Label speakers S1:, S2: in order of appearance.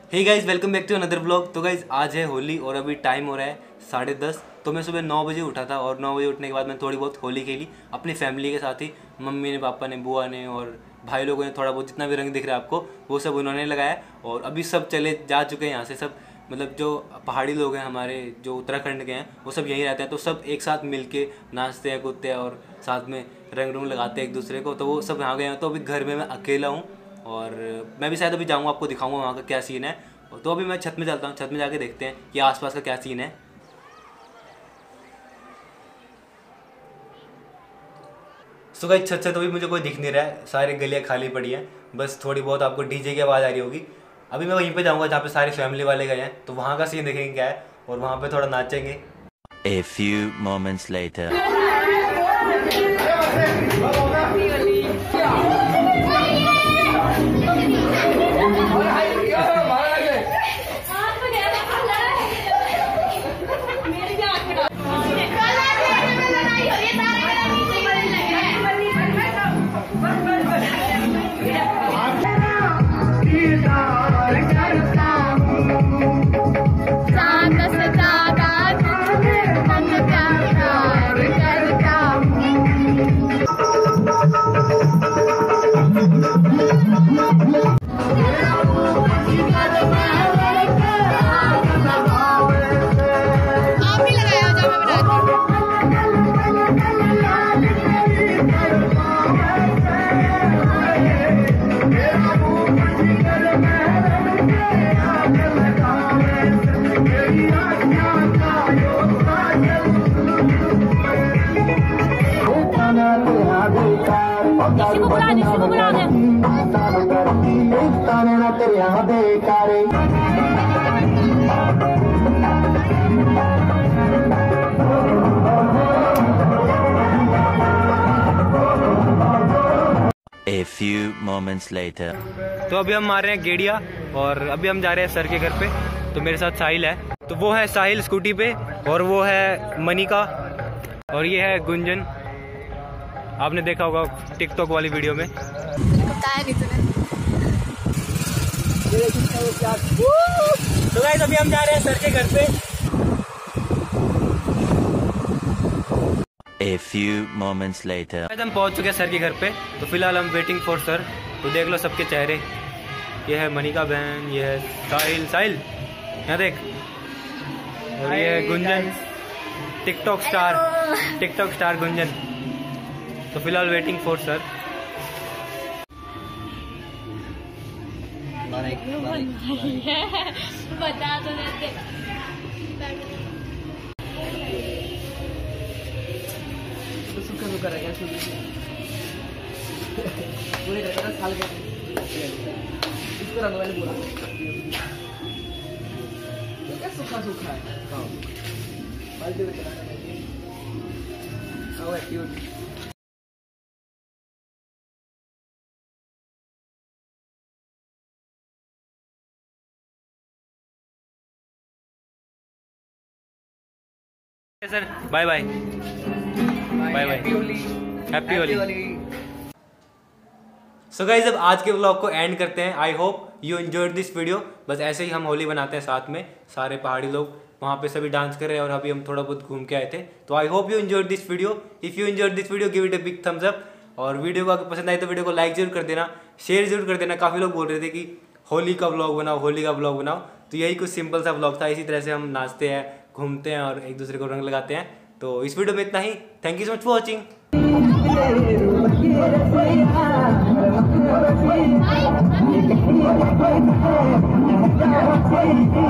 S1: Hey guys welcome back to another blog. तो guys आज है होली और अभी टाइम हो रहा है 10:30। तो मैं सुबह 9 बजे उठा था और 9 बजे उठने के बाद मैं थोड़ी बहुत होली खेली अपनी फैमिली के साथ ही। मम्मी ने, पापा ने, बुआ ने और भाई लोगों ने थोड़ा बहुत जितना भी रंग दिख रहा है आपको वो सब उन्होंने लगाया। और अभी सब चले जा चुके हैं यहाँ से। सब मतलब जो पहाड़ी लोग हैं हमारे, जो उत्तराखंड के हैं, वो सब यहीं रहते हैं। तो सब एक साथ मिल के नाचते हैं, कूदते हैं और साथ में रंग लगाते हैं एक दूसरे को। तो वो सब यहाँ गए हैं। तो अभी घर में मैं अकेला हूँ और मैं भी शायद अभी जाऊँगा, आपको दिखाऊंगा वहाँ का क्या सीन है। तो अभी मैं छत में चलता हूँ, छत में जाके देखते हैं कि आसपास का क्या सीन है। सो गाइस छत से तो भी मुझे कोई दिख नहीं रहा है, सारी गलियाँ खाली पड़ी हैं। बस थोड़ी बहुत आपको डीजे की आवाज़ आ रही होगी। अभी मैं वहीं पे जाऊँगा जहाँ पे सारी फैमिली वाले गए हैं, तो वहाँ का सीन देखेंगे क्या है और वहाँ पे थोड़ा नाचेंगे।
S2: A few moments later. A few moments later.
S1: तो अभी हम मार रहे हैं गेड़िया और अभी हम जा रहे हैं सर के घर पे। तो मेरे साथ साहिल है, तो वो है साहिल स्कूटी पे और वो है मनिका और ये है गुंजन। आपने देखा होगा टिकटॉक वाली वीडियो में। तो गाइस अभी हम जा रहे हैं सर के घर पे।
S2: A few moments later.
S1: हम पहुंच चुके हैं सर के घर पे। तो फिलहाल हम वेटिंग फॉर सर। तो देख लो सबके चेहरे। ये है मनिका बहन, ये है साहिल यहाँ देख, और ये है गुंजन, टिकटॉक स्टार गुंजन। तो फिलहाल वेटिंग फॉर सर।
S3: बता तो देते। पूरे साल के इसको रंग वाले पूरा क्या सूखा है।
S1: Sir bye bye happy Holi. So guys अब आज के व्लॉग को एंड करते हैं। I hope you enjoyed this video. बस ऐसे ही हम होली बनाते हैं साथ में, सारे पहाड़ी लोग वहाँ पे सभी डांस कर रहे हैं और अभी हम थोड़ा बहुत घूम के आए थे। तो I hope you enjoyed this video. If you enjoyed this video give it a big thumbs up. और वीडियो को अगर पसंद आए तो वीडियो को लाइक जरूर कर देना, शेयर जरूर कर देना। काफ़ी लोग बोल रहे थे कि होली का व्लॉग बनाओ। तो यही कुछ सिंपल सा व्लॉग था। इसी तरह से हम नाचते हैं, घूमते हैं और एक दूसरे को रंग लगाते हैं। तो इस वीडियो में इतना ही। Thank you so much for watching.